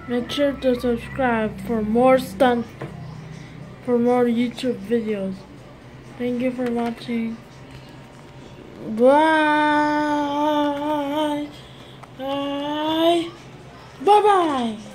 Make sure to subscribe for more YouTube videos. Thank you for watching. Bye. Bye. Bye.